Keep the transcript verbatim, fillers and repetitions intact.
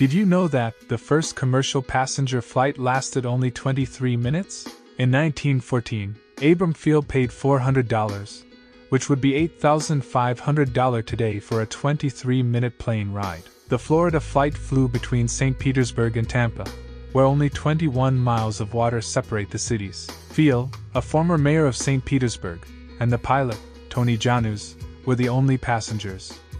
Did you know that the first commercial passenger flight lasted only twenty-three minutes? In nineteen fourteen, Abram Pheil paid four hundred dollars, which would be eight thousand five hundred dollars today for a twenty-three minute plane ride. The Florida flight flew between Saint Petersburg and Tampa, where only twenty-one miles of water separate the cities. Pheil, a former mayor of Saint Petersburg, and the pilot, Tony Jannus, were the only passengers.